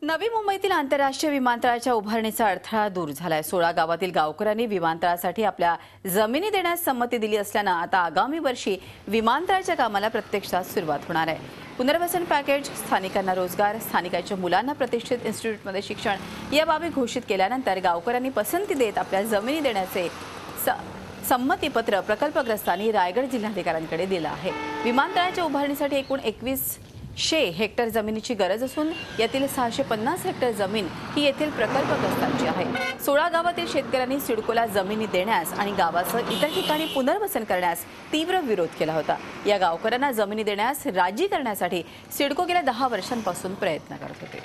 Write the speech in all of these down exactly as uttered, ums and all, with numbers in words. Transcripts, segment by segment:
नवी मुंबईतील आंतरराष्ट्रीय विमानतळाच्या उभारणीचा अडथळा दूर झालाय। सोळा गावातील गावकऱ्यांनी विमानतळासाठी आपल्या जमिनी देण्यास संमती दिली असल्याने आता आगामी वर्षी विमानतळाच्या कामाला प्रत्यक्षात सुरुवात होणार आहे। पुनर्वसन पॅकेज, स्थानिकांना रोजगार, स्थानिकांच्या मुलांना प्रतिष्ठित इन्स्टिट्यूटमध्ये शिक्षण या बाबी घोषित केल्यानंतर गावकऱ्यांनी पसंती देत आपल्या जमिनी देण्याचे संमतीपत्र प्रकल्पग्रस्तांनी रायगड जिल्हाधिकाऱ्यांकडे दिलं आहे। विमानतळाच्या उभारणीसाठी एकूण एकवीस शे हेक्टर जमिनीची गरज असून यातील सहाशे पन्नास हेक्टर जमीन ही येथील प्रकल्पग्रस्तांची आहे। सोळा गावातील शेतकऱ्यांनी सिडकोला जमिनी देण्यास आणि गावासह इतर ठिकाणी पुनर्वसन करण्यास तीव्र विरोध केला होता। या गावकऱ्यांना जमिनी देण्यास राजी करण्यासाठी सिडको गेल्या दहा वर्षांपासून प्रयत्न करत होते।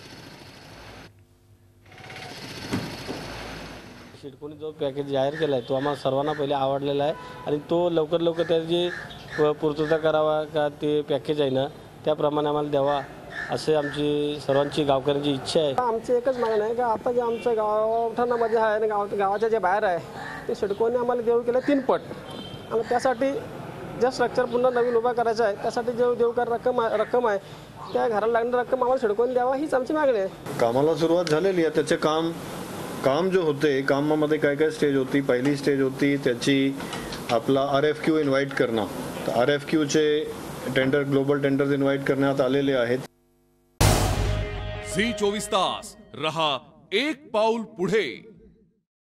सिडकोने जो पॅकेज जाहीर केला आहे तो आम्हाला सर्वांना पहिले आवडलेला आहे आणि तो लवकर लवकर त्याची पूर्तता करावा का ते पॅकेज आहे ना त्याप्रमाणे आम्हाला द्यावा असे आमची सर्वांची गावकऱ्यांची इच्छा आहे। आमची एकच मागणी आहे की आता जे आमचं गावठाणामध्ये आहे आणि गाव गावाच्या जे बाहेर आहे ते सिडकोने आम्हाला देऊ केलं तीन पट आणि त्यासाठी जे स्ट्रक्चर पुन्हा नवीन उभा करायचं आहे त्यासाठी जे देऊ कर रक्कम रक्कम आहे त्या घराला लागणारी रक्कम आम्हाला सिडकोने द्यावा हीच आमची मागणी आहे। कामाला सुरुवात झालेली आहे। त्याचे काम काम जो होते कामामध्ये काय काय स्टेज होती। पहिली स्टेज होती त्याची आपला आर एफ क्यू इन्व्हाइट करणं। तर आर एफ क्यूचे टेंडर ग्लोबल टेंडर्स इन्व्हाइट करण्यात आलेले आहेत। झी चोवीस तास रहा एक पाऊल पुढे।